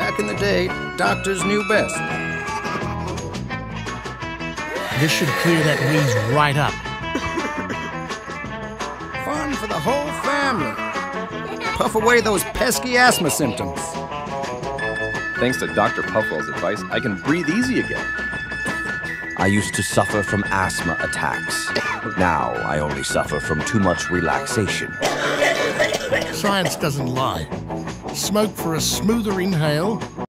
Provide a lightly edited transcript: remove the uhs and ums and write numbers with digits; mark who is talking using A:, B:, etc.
A: Back in the day, doctors knew best.
B: This should clear that wheeze right up.
A: Fun for the whole family. Puff away those pesky asthma symptoms.
C: Thanks to Dr. Puffwell's advice, I can breathe easy again.
D: I used to suffer from asthma attacks. Now I only suffer from too much relaxation.
B: Science doesn't lie. Smoke for a smoother inhale